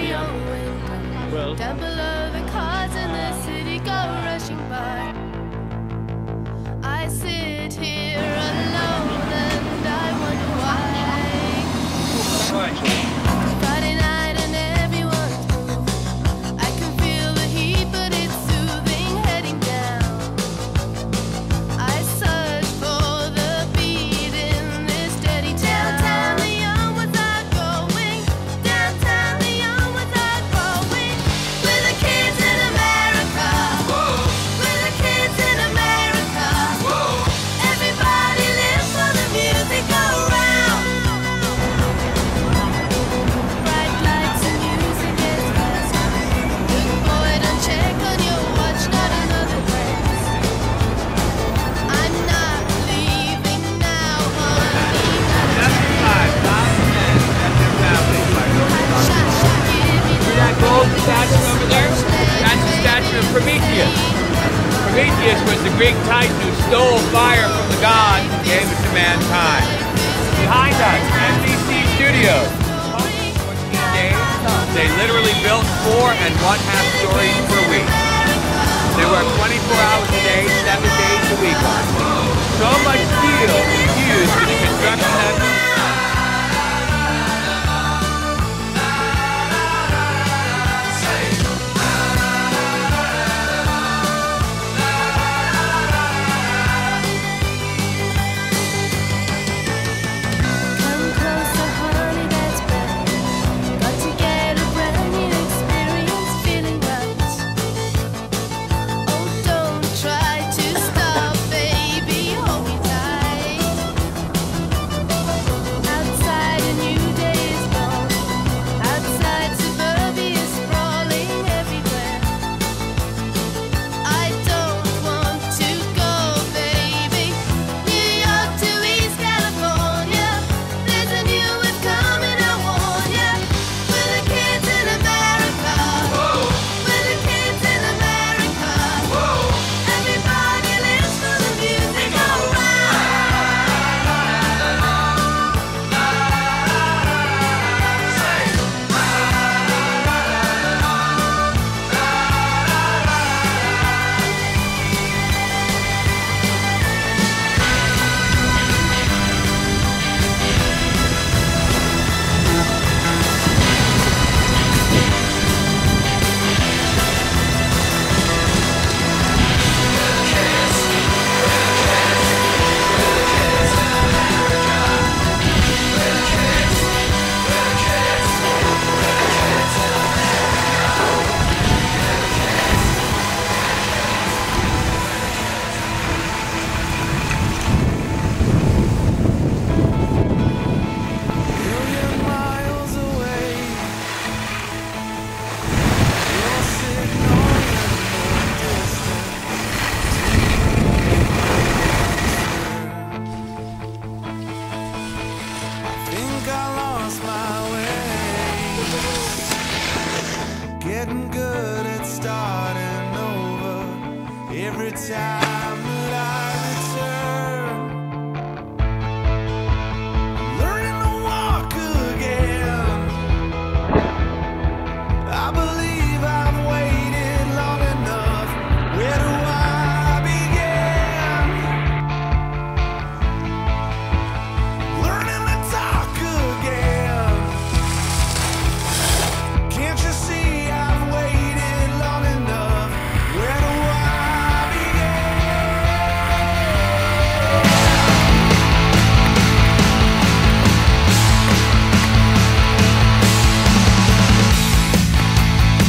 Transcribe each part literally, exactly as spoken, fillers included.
your window. Well, Down below, the cars in the city go rushing by. I sit here alone and I wonder why. Friday night and everyone's moving. I can feel the heat, but it's soothing, heading down. I search for the beat in this steady downtown. The young ones are going downtown. The young ones are growing. We're the kids in America. We're the kids in America. Everybody lives for the music around. Bright lights and music is fast. Good boy, don't check on your watch, not another glance. I'm not leaving now, honey. See that gold statue over there? That's the statue of Prometheus. Prometheus was the Greek titan who stole fire from the gods and gave it to mankind. Behind us, N B C Studios. They literally built four and one half stories per week. They work twenty-four hours a day, seven days a week on it. So much steel is used in the construction of Come closer, honey, that's better. Got to get a brand new experience, feeling right. Oh, don't try to stop, baby, hold me tight. Outside a new day is born. Outside suburbia is sprawling everywhere. I don't want to go, baby. New York to East California. There's a new one coming, I warn ya. We're the kids in America. We're the kids in America. Everybody lives for the music around. Million miles away, you're sitting on the distance. I think I lost my way. Getting good at starting over every time that I return. Learning to walk again. I believe I've waited long enough. Where do I begin? Learning to talk again. Can't you see I've waited long enough? Where do I begin?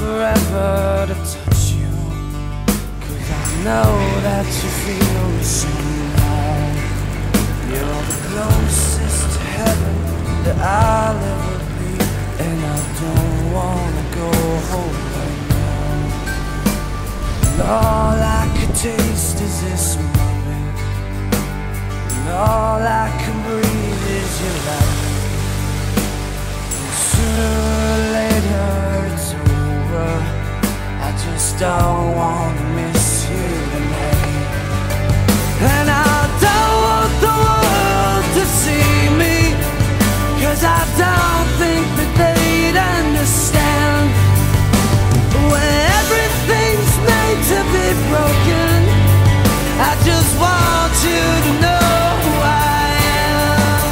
forever to touch you, 'cause I know that you feel me somehow. You're the closest to heaven that I'll ever be, and I don't wanna go home right now. And all I could taste is this moment, and all I can breathe is your light. And sooner or later it's over, I just don't wanna miss you tonight. And I don't want the world to see me, 'cause I don't think that they'd understand. When everything's made to be broken, I just want you to know who I am.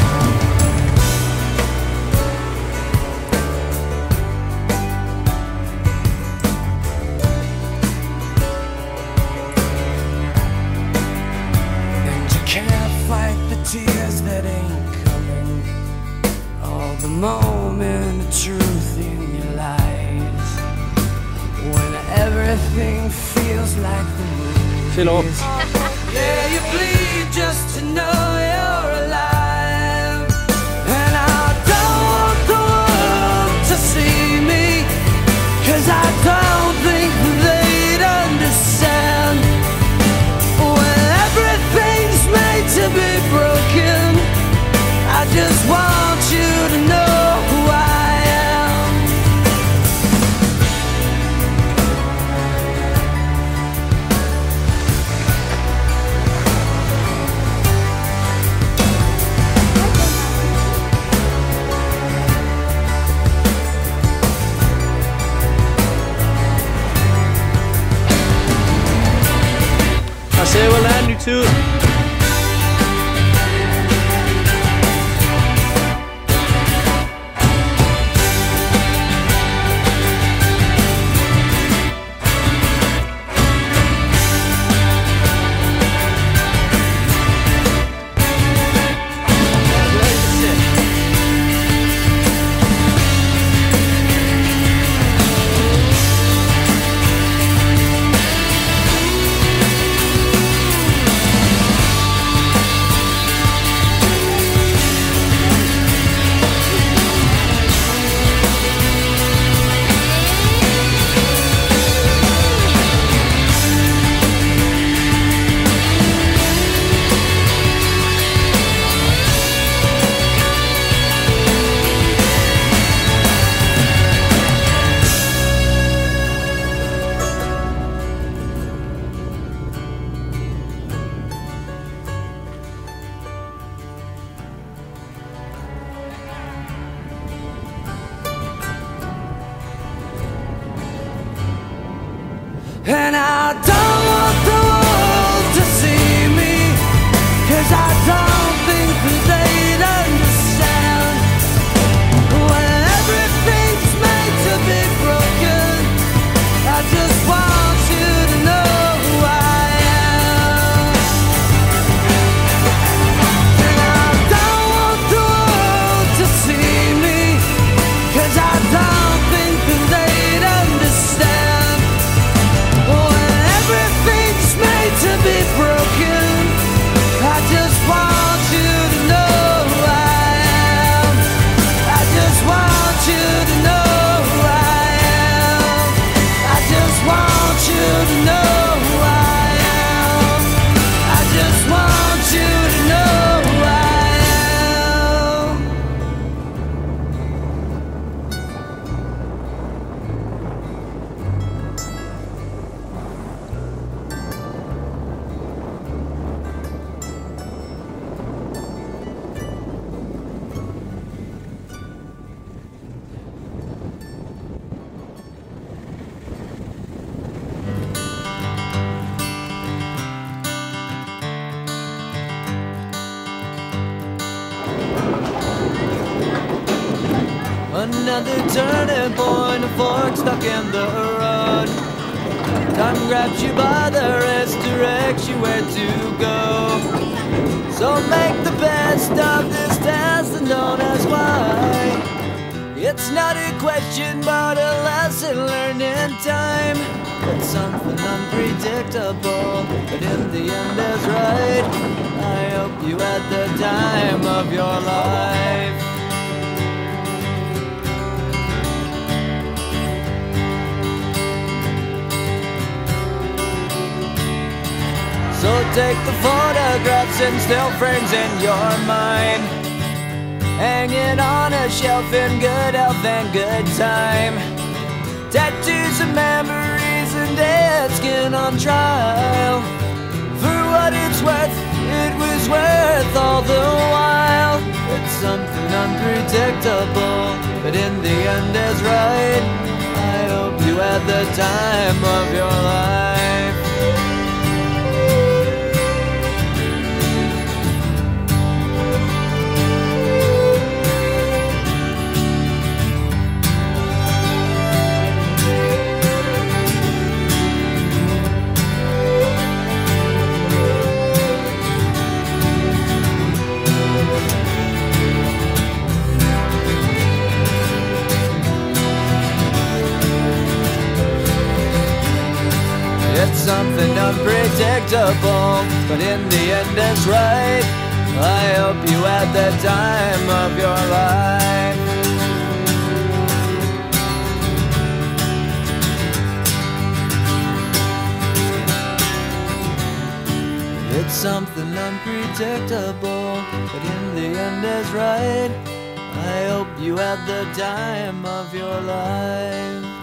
And you can't fight the tears that ain't coming, all the moment of truth in your lies, when everything feels like the movies. Yeah, you bleed just to know you're alive. And I don't want the world to see me, 'cause I don't think they'd understand. When everything's made to be broken, I just want you to know who I am. I say we'll land you too. And I don't want the world to see me, 'cause I don't think that they'd understand. When everything's made to be broken, I just want you to know who I am. And I don't want the world to see me, 'cause I don't think that they'd understand. When everything's made to be broken, I just want you to know who I am. I just want you to know who I am. I just want you to know who I am. I just want you to know who I am. Another turning point, a fork stuck in the road. Time grabs you by the wrist, directs you where to go. So make the best of this test and don't ask why. It's not a question, but a lesson learned in time. It's something unpredictable, but in the end is right. I hope you had the time of your life. So take the photographs and still frames in your mind, hanging on a shelf in good health and good time. Tattoos and memories and dead skin on trial. For what it's worth, it was worth all the while. It's something unpredictable, but in the end is right. I hope you had the time of your life. It's something unpredictable, but in the end it's right. I hope you had the time of your life. It's something unpredictable, but in the end is right. I hope you had the time of your life.